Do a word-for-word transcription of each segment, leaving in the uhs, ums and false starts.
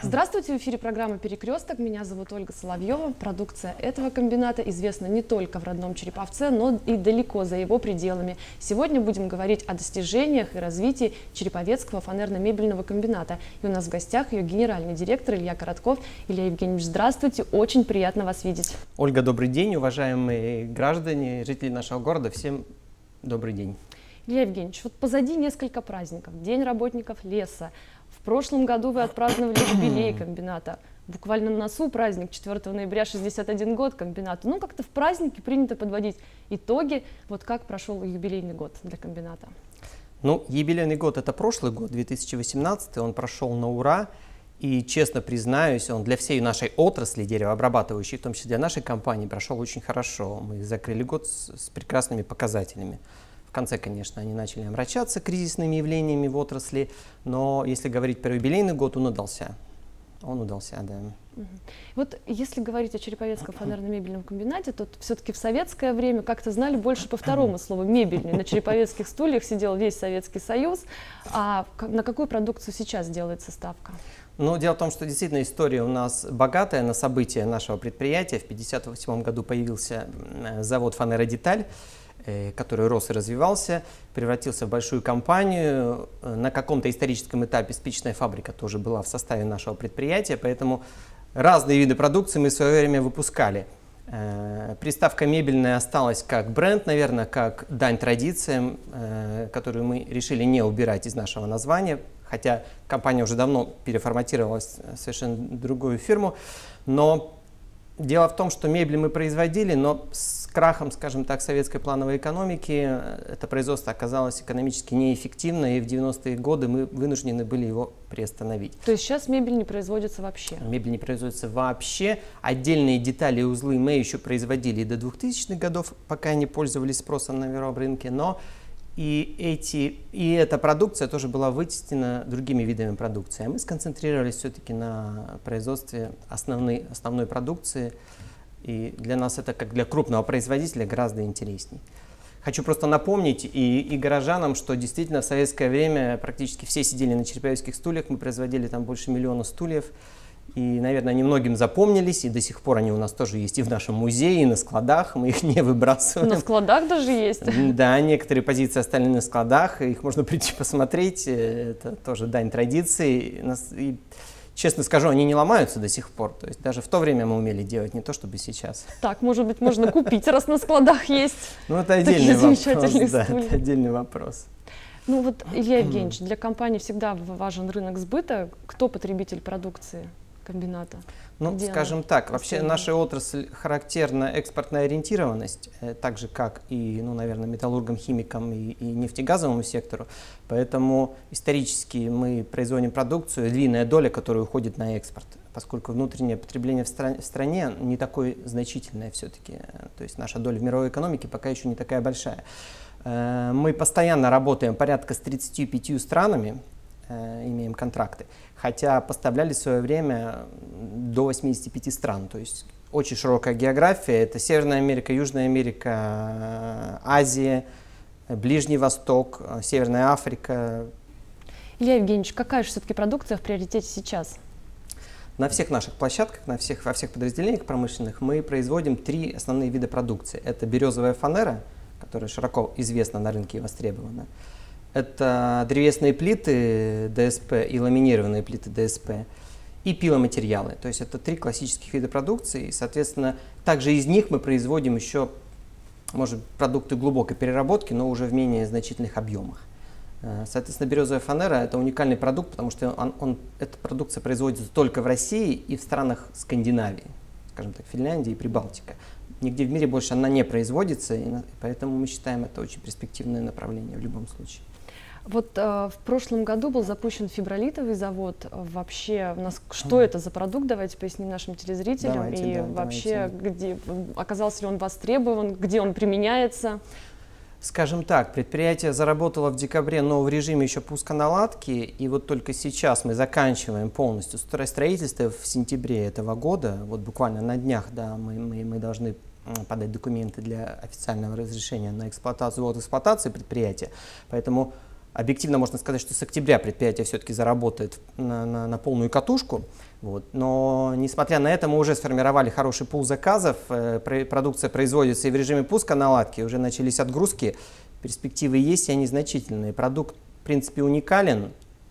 Здравствуйте, в эфире программа «Перекресток». Меня зовут Ольга Соловьева. Продукция этого комбината известна не только в родном Череповце, но и далеко за его пределами. Сегодня будем говорить о достижениях и развитии Череповецкого фанерно-мебельного комбината. И у нас в гостях ее генеральный директор Илья Коротков. Илья Евгеньевич, здравствуйте, очень приятно вас видеть. Ольга, добрый день, уважаемые граждане, жители нашего города, всем добрый день. Илья Евгеньевич, вот позади несколько праздников. День работников леса. В прошлом году вы отпраздновали юбилей комбината. Буквально на носу праздник, четвёртого ноября, шестьдесят один год комбината. Ну, как-то в празднике принято подводить итоги. Вот как прошел юбилейный год для комбината? Ну, юбилейный год — это прошлый год, две тысячи восемнадцатый, он прошел на ура. И, честно признаюсь, он для всей нашей отрасли деревообрабатывающей, в том числе для нашей компании, прошел очень хорошо. Мы закрыли год с, с прекрасными показателями. В конце, конечно, они начали омрачаться кризисными явлениями в отрасли, но если говорить про юбилейный год, он удался. Он удался, да. Угу. Вот если говорить о Череповецком фанерно-мебельном комбинате, то все-таки в советское время как-то знали больше по второму слову «мебельный». На череповецких стульях сидел весь Советский Союз. А на какую продукцию сейчас делается ставка? Ну, дело в том, что действительно история у нас богатая на события нашего предприятия. В тысяча девятьсот пятьдесят восьмом году появился завод «Фанера-Деталь», который рос и развивался, превратился в большую компанию. На каком-то историческом этапе спичечная фабрика тоже была в составе нашего предприятия, поэтому разные виды продукции мы в свое время выпускали. Приставка «мебельная» осталась как бренд, наверное, как дань традициям, которую мы решили не убирать из нашего названия, хотя компания уже давно переформатировалась в совершенно другую фирму. Но дело в том, что мебель мы производили, но с крахом, скажем так, советской плановой экономики это производство оказалось экономически неэффективно, и в девяностые годы мы вынуждены были его приостановить. То есть сейчас мебель не производится вообще? Мебель не производится вообще. Отдельные детали и узлы мы еще производили и до двухтысячных годов, пока они пользовались спросом на мировом рынке, но и, эти, и эта продукция тоже была вытеснена другими видами продукции. А мы сконцентрировались все-таки на производстве основной, основной продукции. И для нас это, как для крупного производителя, гораздо интересней. Хочу просто напомнить и, и горожанам, что действительно в советское время практически все сидели на череповецких стульях. Мы производили там больше миллиона стульев. И, наверное, они многим запомнились, и до сих пор они у нас тоже есть и в нашем музее, и на складах, мы их не выбрасываем. На складах даже есть? Да, некоторые позиции остались на складах, их можно прийти посмотреть, это тоже дань традиции. И, честно скажу, они не ломаются до сих пор, то есть даже в то время мы умели делать, не то чтобы сейчас. Так, может быть, можно купить, раз на складах есть. Ну, это отдельный вопрос, да, стулья. это отдельный вопрос. Ну вот, Илья Евгеньевич, для компании всегда важен рынок сбыта. Кто потребитель продукции комбината? Ну, Где скажем так, вообще наша отрасль характерна экспортная ориентированность, э, так же как и, ну, наверное, металлургам, химикам и, и нефтегазовому сектору. Поэтому исторически мы производим продукцию, львиная доля, которая уходит на экспорт, поскольку внутреннее потребление в, стране, в стране не такое значительное все-таки. То есть наша доля в мировой экономике пока еще не такая большая. Э, мы постоянно работаем порядка с тридцатью пятью странами, э, имеем контракты. Хотя поставляли в свое время до восьмидесяти пяти стран. То есть очень широкая география. Это Северная Америка, Южная Америка, Азия, Ближний Восток, Северная Африка. Илья Евгеньевич, какая же все-таки продукция в приоритете сейчас? На всех наших площадках, на всех, во всех подразделениях промышленных мы производим три основные вида продукции. Это березовая фанера, которая широко известна на рынке и востребована. Это древесные плиты ДСП и ламинированные плиты ДСП, и пиломатериалы. То есть это три классических вида продукции. И, соответственно, также из них мы производим еще, может, продукты глубокой переработки, но уже в менее значительных объемах. Соответственно, березовая фанера – это уникальный продукт, потому что он, он, эта продукция производится только в России и в странах Скандинавии, скажем так, Финляндии и Прибалтика. Нигде в мире больше она не производится, и поэтому мы считаем это очень перспективное направление в любом случае. Вот э, в прошлом году был запущен фибролитовый завод. Вообще, нас, что это за продукт? Давайте поясним нашим телезрителям. Давайте, и да, вообще, давайте. где, оказался ли он востребован, где он применяется? Скажем так, предприятие заработало в декабре, но в режиме еще пусконаладки, и вот только сейчас мы заканчиваем полностью строительство в сентябре этого года. Вот буквально на днях, да, мы, мы, мы должны подать документы для официального разрешения на эксплуатацию, вот эксплуатации предприятия. Поэтому Объективно можно сказать, что с октября предприятие все-таки заработает на, на, на полную катушку. Вот. Но, несмотря на это, мы уже сформировали хороший пул заказов. Продукция производится и в режиме пуска наладки, уже начались отгрузки. Перспективы есть, и они значительные. Продукт, в принципе, уникален.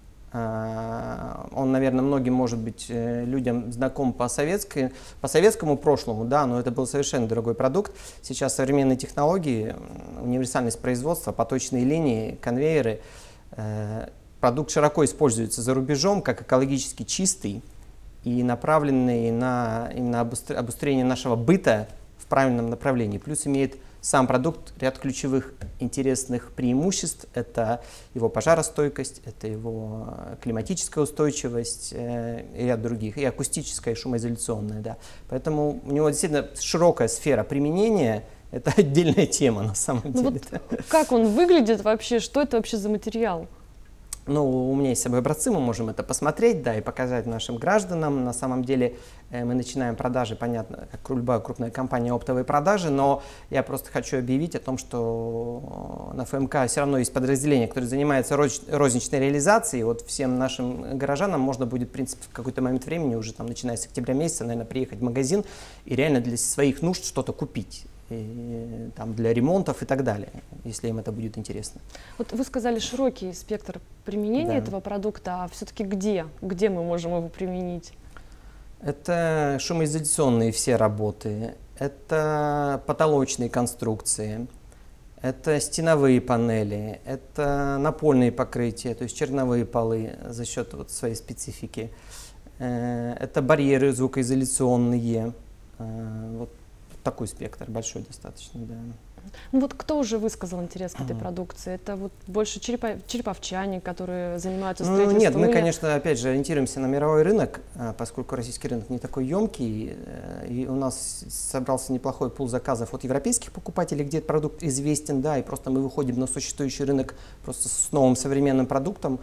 Он, наверное, многим, может быть, людям знаком по, советской, по советскому прошлому, да, но это был совершенно другой продукт. Сейчас современные технологии, универсальность производства, поточные линии, конвейеры. Продукт широко используется за рубежом как экологически чистый и направленный на именно обустрение нашего быта в правильном направлении. Плюс имеет сам продукт ряд ключевых интересных преимуществ. Это его пожаростойкость, это его климатическая устойчивость э, и ряд других, и акустическая, и шумоизоляционная. Да. Поэтому у него действительно широкая сфера применения. Это отдельная тема на самом ну деле. Вот как он выглядит вообще? Что это вообще за материал? Ну, у меня есть с собой образцы, мы можем это посмотреть, да, и показать нашим гражданам. На самом деле э, мы начинаем продажи, понятно, как любая крупная компания, оптовые продажи, но я просто хочу объявить о том, что на ФМК все равно есть подразделение, которое занимается роз, розничной реализацией. Вот всем нашим горожанам можно будет, в принципе, в какой-то момент времени, уже там, начиная с октября месяца, наверное, приехать в магазин и реально для своих нужд что-то купить. И, там, для ремонтов и так далее, если им это будет интересно. Вот вы сказали широкий спектр применения да. этого продукта, а все-таки где? Где мы можем его применить? Это шумоизоляционные все работы, это потолочные конструкции, это стеновые панели, это напольные покрытия, то есть черновые полы за счет вот своей специфики, это барьеры звукоизоляционные, вот. Такой спектр, большой достаточно, да. Ну вот кто уже высказал интерес к этой продукции? Это вот больше черепа, череповчане, которые занимаются строительством? Ну, нет, мы, конечно, опять же, ориентируемся на мировой рынок, поскольку российский рынок не такой емкий, и у нас собрался неплохой пул заказов от европейских покупателей, где этот продукт известен, да, и просто мы выходим на существующий рынок просто с новым современным продуктом,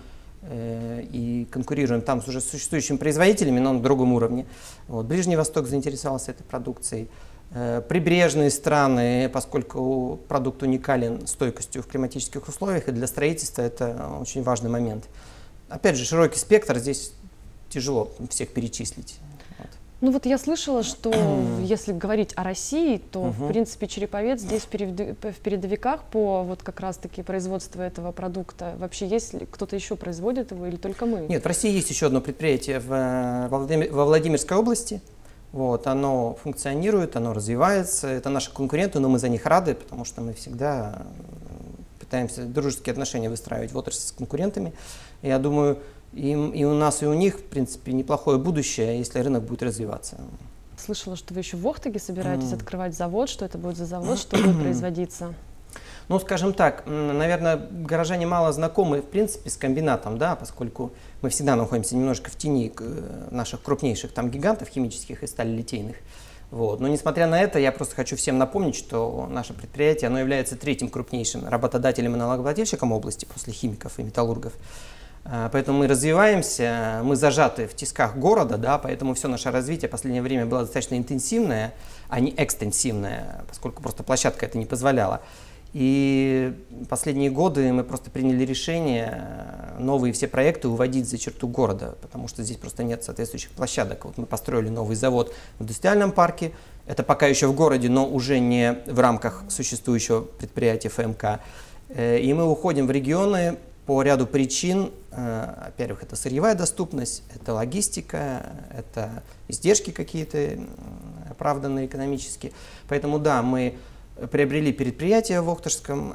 и конкурируем там с уже существующими производителями, но на другом уровне. Вот. Ближний Восток заинтересовался этой продукцией. Прибрежные страны, поскольку продукт уникален стойкостью в климатических условиях, и для строительства это очень важный момент. Опять же, широкий спектр, здесь тяжело всех перечислить. Вот. Ну вот я слышала, что если говорить о России, то uh-huh. в принципе Череповец здесь в передовиках по вот как раз-таки производству этого продукта. Вообще есть ли кто-то еще производит его или только мы? Нет, в России есть еще одно предприятие в, во, Владимир, во Владимирской области. Вот, оно функционирует, оно развивается, это наши конкуренты, но мы за них рады, потому что мы всегда пытаемся дружеские отношения выстраивать в отрасли с конкурентами. Я думаю, им, и у нас, и у них, в принципе, неплохое будущее, если рынок будет развиваться. Слышала, что вы еще в Охтаге собираетесь mm. открывать завод, что это будет за завод, что будет производиться? Ну, скажем так, наверное, горожане мало знакомы, в принципе, с комбинатом, да, поскольку мы всегда находимся немножко в тени наших крупнейших там гигантов химических и сталелитейных. Вот. Но несмотря на это, я просто хочу всем напомнить, что наше предприятие, оно является третьим крупнейшим работодателем и налогоплательщиком области после химиков и металлургов. Поэтому мы развиваемся, мы зажаты в тисках города, да, поэтому все наше развитие в последнее время было достаточно интенсивное, а не экстенсивное, поскольку просто площадка это не позволяла. И последние годы мы просто приняли решение новые все проекты уводить за черту города, потому что здесь просто нет соответствующих площадок. Вот мы построили новый завод в индустриальном парке, это пока еще в городе, но уже не в рамках существующего предприятия ФМК. И мы уходим в регионы по ряду причин. Во-первых, это сырьевая доступность, это логистика, это издержки какие-то оправданные экономически. Поэтому да, мы приобрели предприятие в Охтажском,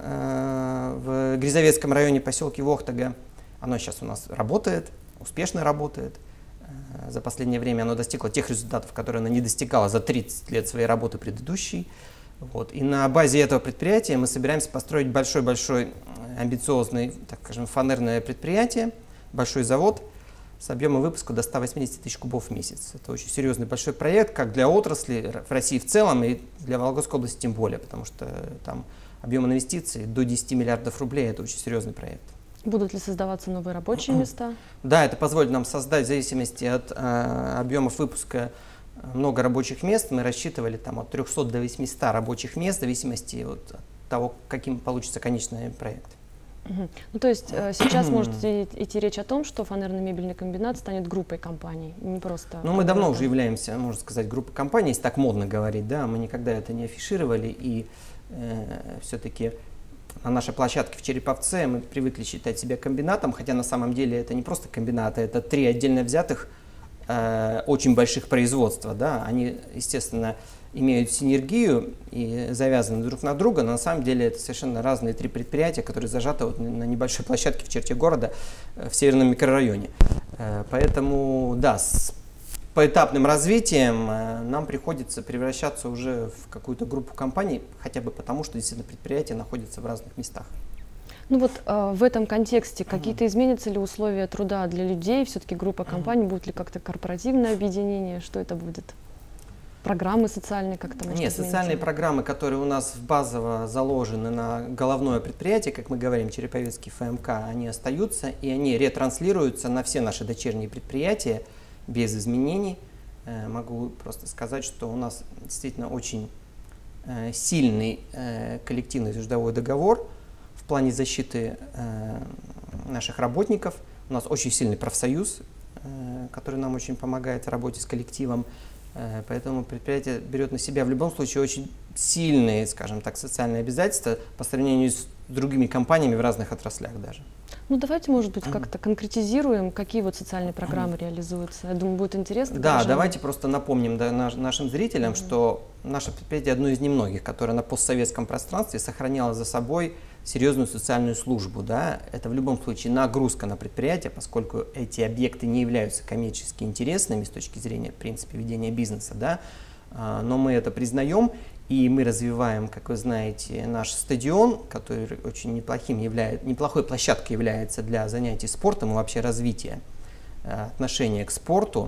в Грязовецком районе, поселке Охтага. Оно сейчас у нас работает, успешно работает. За последнее время оно достигло тех результатов, которые оно не достигало за тридцать лет своей работы предыдущей. Вот. И на базе этого предприятия мы собираемся построить большой-большой амбициозный, так скажем, фанерное предприятие, большой завод с объемом выпуска до ста восьмидесяти тысяч кубов в месяц. Это очень серьезный большой проект, как для отрасли в России в целом и для Вологодской области тем более, потому что там объем инвестиций до десяти миллиардов рублей – это очень серьезный проект. Будут ли создаваться новые рабочие места? Да, это позволит нам создать в зависимости от э, объемов выпуска много рабочих мест. Мы рассчитывали там от трёхсот до восьмисот рабочих мест в зависимости от того, каким получится конечный проект. Угу. Ну, то есть э, сейчас может идти речь о том, что фанерно-мебельный комбинат станет группой компаний, не просто... Ну, мы давно уже являемся, можно сказать, группой компаний, если так модно говорить, да, мы никогда это не афишировали, и э, все-таки на нашей площадке в Череповце мы привыкли считать себя комбинатом, хотя на самом деле это не просто комбинаты, это три отдельно взятых э, очень больших производства, да, они, естественно, имеют синергию и завязаны друг на друга, но на самом деле это совершенно разные три предприятия, которые зажаты вот на небольшой площадке в черте города в северном микрорайоне. Поэтому, да, с поэтапным развитием нам приходится превращаться уже в какую-то группу компаний, хотя бы потому, что действительно предприятия находятся в разных местах. Ну вот э, в этом контексте какие-то изменятся ли условия труда для людей? Все-таки группа компаний, будет ли как-то корпоративное объединение? Что это будет? Программы социальные как-то? Нет, изменится? Социальные программы, которые у нас базово заложены на головное предприятие, как мы говорим, Череповецкий эф эм ка, они остаются, и они ретранслируются на все наши дочерние предприятия без изменений. Э, могу просто сказать, что у нас действительно очень э, сильный э, коллективный трудовой договор в плане защиты э, наших работников. У нас очень сильный профсоюз, э, который нам очень помогает в работе с коллективом. Поэтому предприятие берет на себя в любом случае очень сильные, скажем так, социальные обязательства по сравнению с другими компаниями в разных отраслях даже. Ну давайте, может быть, как-то конкретизируем, какие вот социальные программы реализуются. Я думаю, будет интересно. Да, даже... давайте просто напомним да, наш, нашим зрителям, mm-hmm. что наше предприятие одно из немногих, которое на постсоветском пространстве сохраняло за собой серьезную социальную службу. Да? Это в любом случае нагрузка на предприятие, поскольку эти объекты не являются коммерчески интересными с точки зрения, в принципе, ведения бизнеса. Да? Но мы это признаем, и мы развиваем, как вы знаете, наш стадион, который очень неплохим является, неплохой площадкой является для занятий спортом и вообще развития отношения к спорту.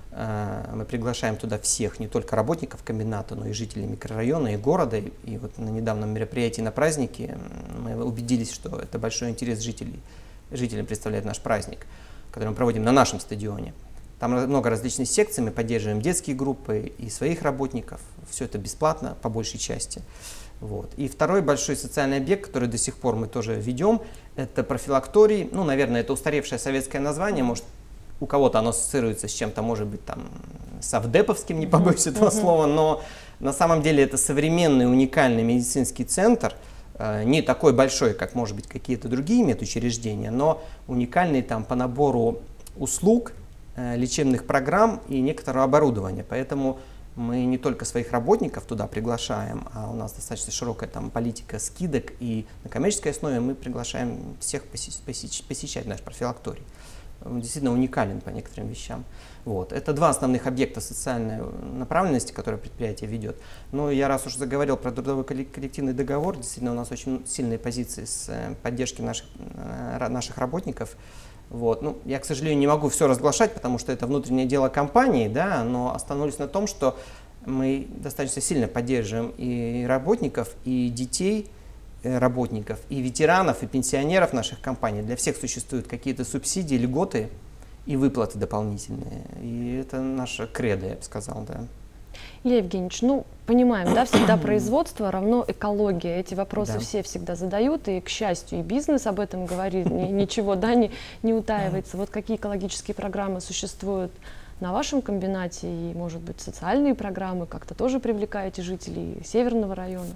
Мы приглашаем туда всех, не только работников комбината, но и жителей микрорайона и города. И вот на недавнем мероприятии на празднике мы убедились, что это большой интерес жителей, жителям представляет наш праздник, который мы проводим на нашем стадионе. Там много различных секций, мы поддерживаем детские группы и своих работников. Все это бесплатно, по большей части. Вот. И второй большой социальный объект, который до сих пор мы тоже ведем, это профилакторий. Ну, наверное, это устаревшее советское название, может, у кого-то оно ассоциируется с чем-то, может быть, там, совдеповским, не побоюсь mm-hmm. этого mm-hmm. слова, но на самом деле это современный уникальный медицинский центр, э, не такой большой, как, может быть, какие-то другие медучреждения, но уникальный там по набору услуг, э, лечебных программ и некоторого оборудования. Поэтому мы не только своих работников туда приглашаем, а у нас достаточно широкая там политика скидок, и на коммерческой основе мы приглашаем всех посещать, посещать, посещать наш профилакторий. Он действительно уникален по некоторым вещам. Вот. Это два основных объекта социальной направленности, которые предприятие ведет. Но я раз уже заговорил про трудовой коллективный договор, действительно у нас очень сильные позиции с поддержки наших, наших работников. Вот. Ну, я, к сожалению, не могу все разглашать, потому что это внутреннее дело компании, да, но остановлюсь на том, что мы достаточно сильно поддерживаем и работников, и детей, работников, и ветеранов, и пенсионеров наших компаний. Для всех существуют какие-то субсидии, льготы и выплаты дополнительные. И это наша кредо, я бы сказал, да. Илья Евгеньевич, ну, понимаем, да, всегда производство равно экология. Эти вопросы да. все всегда задают, и, к счастью, и бизнес об этом говорит, ничего, да, не, не утаивается. Вот какие экологические программы существуют на вашем комбинате, и, может быть, социальные программы, как-то тоже привлекаете жителей Северного района?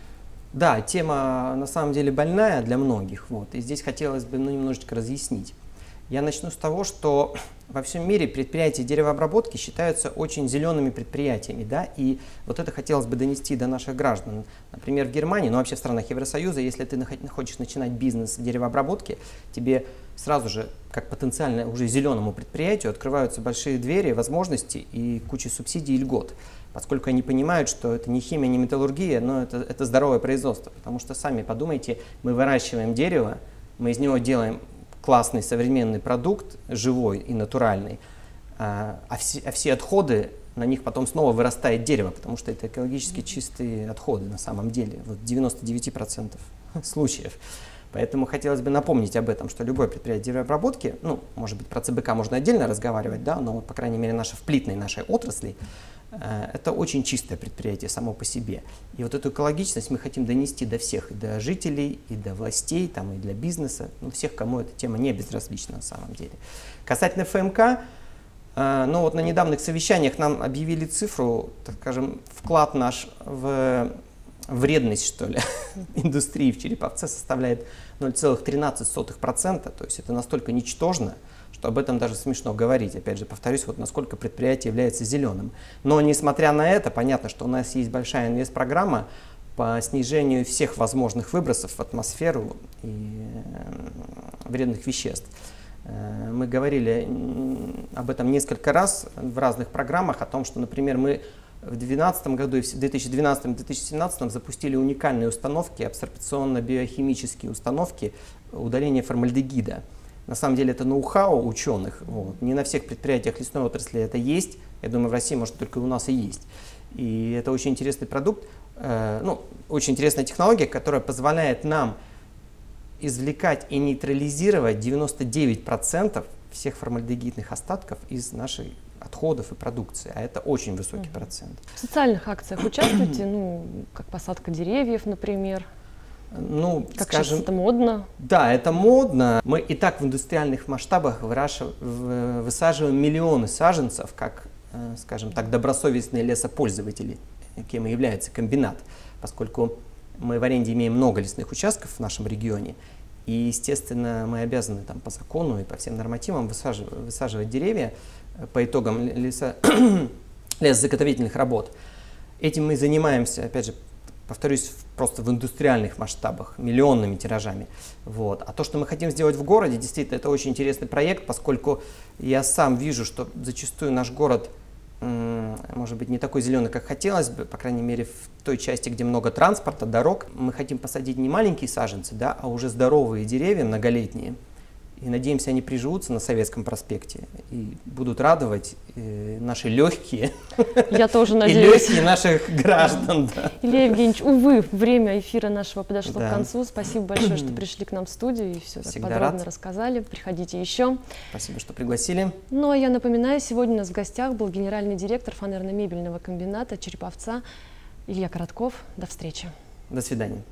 Да, тема на самом деле больная для многих, вот, и здесь хотелось бы ну, немножечко разъяснить. Я начну с того, что во всем мире предприятия деревообработки считаются очень зелеными предприятиями, да, и вот это хотелось бы донести до наших граждан. Например, в Германии, ну вообще в странах Евросоюза, если ты хочешь начинать бизнес в деревообработке, тебе сразу же, как потенциально уже зеленому предприятию, открываются большие двери, возможности и куча субсидий и льгот, поскольку они понимают, что это не химия, не металлургия, но это, это здоровое производство. Потому что сами подумайте, мы выращиваем дерево, мы из него делаем классный современный продукт, живой и натуральный, а, а, все, а все отходы, на них потом снова вырастает дерево, потому что это экологически чистые отходы на самом деле, вот в девяноста девяти процентах случаев. Поэтому хотелось бы напомнить об этом, что любое предприятие деревообработки, ну, может быть, про ЦБК можно отдельно разговаривать, да, но, по крайней мере, наша в плитной нашей отрасли, Это очень чистое предприятие само по себе. И вот эту экологичность мы хотим донести до всех, и до жителей, и до властей, там, и для бизнеса, ну, всех, кому эта тема не безразлична на самом деле. Касательно ФМК, ну вот на недавних совещаниях нам объявили цифру, так скажем, вклад наш в вредность, что ли, индустрии в Череповце составляет ноль целых тринадцать сотых процента, то есть это настолько ничтожно, что об этом даже смешно говорить. Опять же, повторюсь, вот насколько предприятие является зеленым. Но несмотря на это, понятно, что у нас есть большая инвестпрограмма по снижению всех возможных выбросов в атмосферу и вредных веществ. Мы говорили об этом несколько раз в разных программах, о том, что, например, мы в две тысячи двенадцатом году и в две тысячи двенадцатом — две тысячи семнадцатом запустили уникальные установки, абсорбционно-биохимические установки удаления формальдегида. На самом деле это ноу-хау ученых. Вот. Не на всех предприятиях лесной отрасли это есть. Я думаю, в России, может, только у нас и есть. И это очень интересный продукт, э, ну, очень интересная технология, которая позволяет нам извлекать и нейтрализировать девяносто девять процентов всех формальдегидных остатков из нашей отходов и продукции, а это очень высокий mm-hmm. процент. В социальных акциях участвуете, ну, как посадка деревьев, например? Ну, как скажем, сейчас это модно? Да, это модно. Мы и так в индустриальных масштабах высаживаем миллионы саженцев, как, скажем так, добросовестные лесопользователи, кем и является комбинат, поскольку мы в аренде имеем много лесных участков в нашем регионе, и, естественно, мы обязаны там, по закону и по всем нормативам высаживать, высаживать деревья по итогам леса, лесозаготовительных работ. Этим мы занимаемся, опять же, повторюсь, просто в индустриальных масштабах, миллионными тиражами. Вот. А то, что мы хотим сделать в городе, действительно, это очень интересный проект, поскольку я сам вижу, что зачастую наш город, может быть, не такой зеленый, как хотелось бы, по крайней мере, в той части, где много транспорта, дорог. Мы хотим посадить не маленькие саженцы, да, а уже здоровые деревья, многолетние. И надеемся, они приживутся на Советском проспекте и будут радовать э, наши легкие. Я тоже надеюсь. И легкие наших граждан. Да. Илья Евгеньевич, увы, время эфира нашего подошло да. к концу. Спасибо большое, что пришли к нам в студию и все так подробно рад. рассказали. Приходите еще. Спасибо, что пригласили. Ну, а я напоминаю, сегодня у нас в гостях был генеральный директор фанерно-мебельного комбината Череповца Илья Коротков. До встречи. До свидания.